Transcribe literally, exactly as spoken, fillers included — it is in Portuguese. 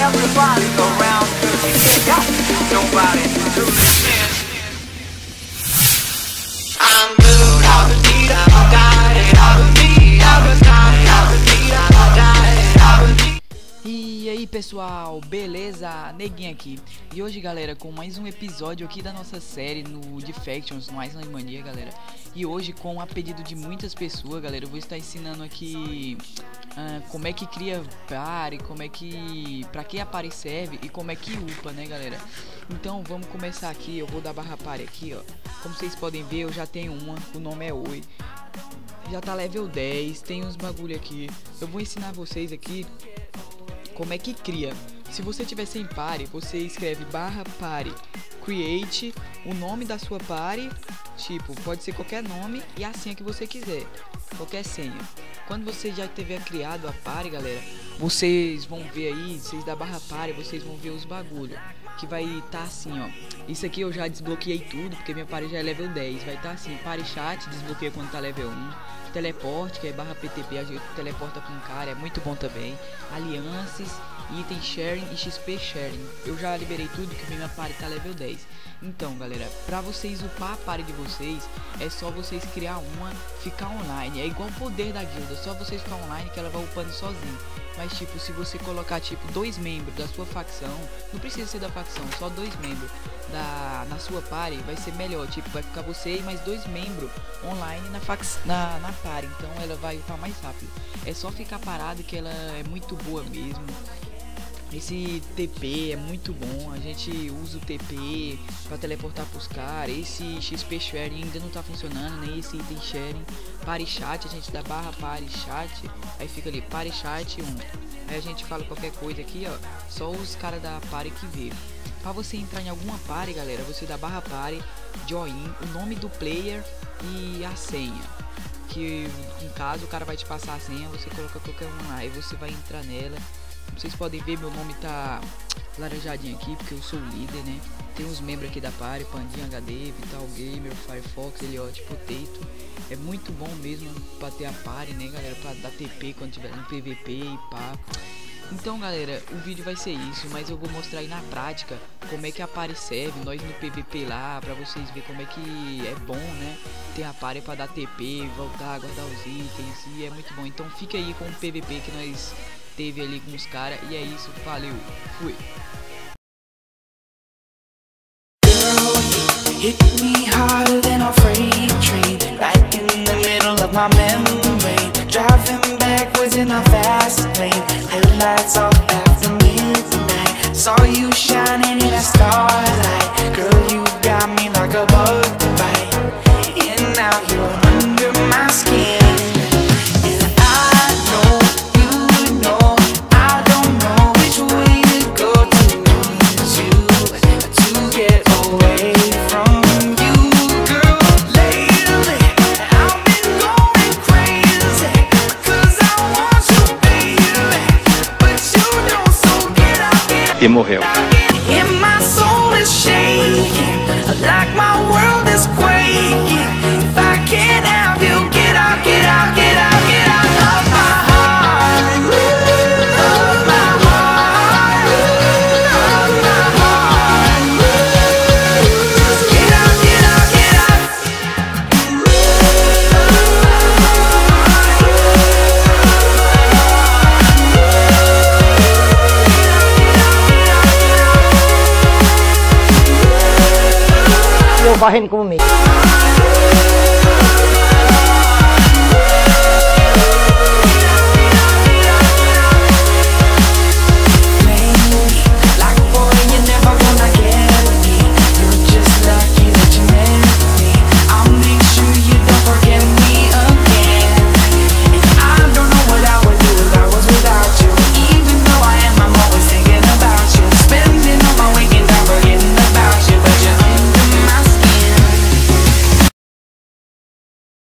everybody around, 'cause we ain't got nobody to listen. I'm good, I'll be I'll die, I'll be I'll die, I'll be I'll die, I'll be. E aí pessoal, beleza? Neguinho aqui. E hoje galera, com mais um episódio aqui da nossa série no Defections, no Island Mania, galera. E hoje, com a pedido de muitas pessoas, galera, eu vou estar ensinando aqui uh, como é que cria party, como é que, pra que a party serve e como é que upa, né galera. Então vamos começar aqui, eu vou dar barra party aqui, ó. Como vocês podem ver, eu já tenho uma, o nome é Oi. Já tá level dez, tem uns bagulho aqui. Eu vou ensinar vocês aqui como é que cria. Se você tiver sem party, você escreve barra party create o nome da sua party, tipo, pode ser qualquer nome e a senha que você quiser, qualquer senha. Quando você já tiver criado a party, galera, vocês vão ver aí, vocês da barra party, vocês vão ver os bagulho que vai estar tá assim, ó. Isso aqui eu já desbloqueei tudo, porque minha party já é level dez. Vai estar tá assim, party chat, desbloqueia quando tá level um. Teleporte, que é barra P T P, a gente teleporta com um cara, é muito bom também. Alianças, item sharing e X P sharing. Eu já liberei tudo, que minha party tá level dez. Então galera, pra vocês upar a party de vocês, é só vocês criar uma, ficar online. É igual o poder da guilda, só vocês ficar online que ela vai upando sozinho. Mas tipo, se você colocar tipo dois membros da sua facção, não precisa ser da facção, só dois membros da, na sua party, vai ser melhor. Tipo, vai ficar você e mais dois membros online na, fac, na, na party, então ela vai upar mais rápido. É só ficar parado que ela é muito boa mesmo. Esse T P é muito bom, a gente usa o T P para teleportar pros caras. Esse X P sharing ainda não tá funcionando, nem esse item sharing. Party chat, a gente dá barra party chat, aí fica ali party chat um. Aí a gente fala qualquer coisa aqui, ó, só os caras da party que vê. Para você entrar em alguma party, galera, você dá barra party join, o nome do player e a senha. Que em caso o cara vai te passar a senha, você coloca qualquer um lá e você vai entrar nela. Vocês podem ver, meu nome tá laranjadinho aqui, porque eu sou o líder, né? Tem uns membros aqui da party, Pandinha H D, Vital Gamer, Firefox, Elliot, Potato. É muito bom mesmo pra ter a party, né, galera? Pra dar T P quando tiver no P V P e pá. Então, galera, o vídeo vai ser isso, mas eu vou mostrar aí na prática como é que a party serve, nós no P V P lá, pra vocês verem como é que é bom, né? Ter a party pra dar T P, voltar, guardar os itens, e é muito bom. Então fica aí com o P V P que nós teve ali com os caras, e é isso, valeu, fui. Hit me harder than a freight train, right in the middle of my membrane. Driving backwards in a fast lane, headlights off after midnight. Saw you shining in a starlight, girl, you got me like a bug to bite. And now you're under my skin. E morreu. Varrendo como meio.